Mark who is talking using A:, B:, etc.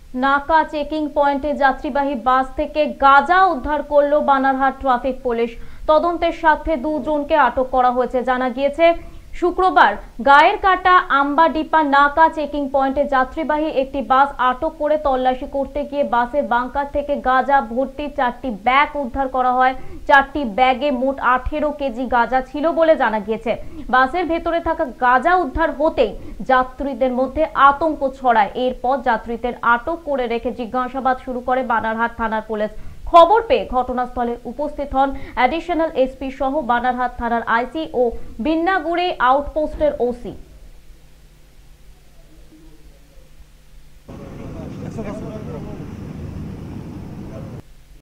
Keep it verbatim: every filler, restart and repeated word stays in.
A: নাকা চেকিং পয়েন্টে যাত্রীবাহী বাস থেকে গাঁজা উদ্ধার করল বানারহাট ট্রাফিক পুলিশ। তদন্তের স্বার্থে দুজনকে আটক করা হয়েছে। জানা গিয়েছে শুক্রবার গায়ের কাটা আম্বাডিপা নাকা চেকিং পয়েন্টে যাত্রীবাহী একটি বাস আটক করে তল্লাশি করতে গিয়ে বাসের বাংকার থেকে গাঁজা ভর্তি চারটি ব্যাগ উদ্ধার করা হয়। চারটি ব্যাগে মোট আঠেরো কেজি গাঁজা ছিল বলে জানা গিয়েছে। বাসের ভেতরে থাকা গাঁজা উদ্ধার হতেই যাত্রীদের মধ্যে আতঙ্ক ছড়ায়। এরপর যাত্রীদের আটক করে রেখে জিজ্ঞাসাবাদ শুরু করে বানারহাট থানার পুলিশ। খবর পেয়ে ঘটনাস্থলে উপস্থিত হন অ্যাডিশনাল এসপি সহ বানারহাট থানার আইসি ও বিন্নাগুড়ি আউটপোস্টের ওসি।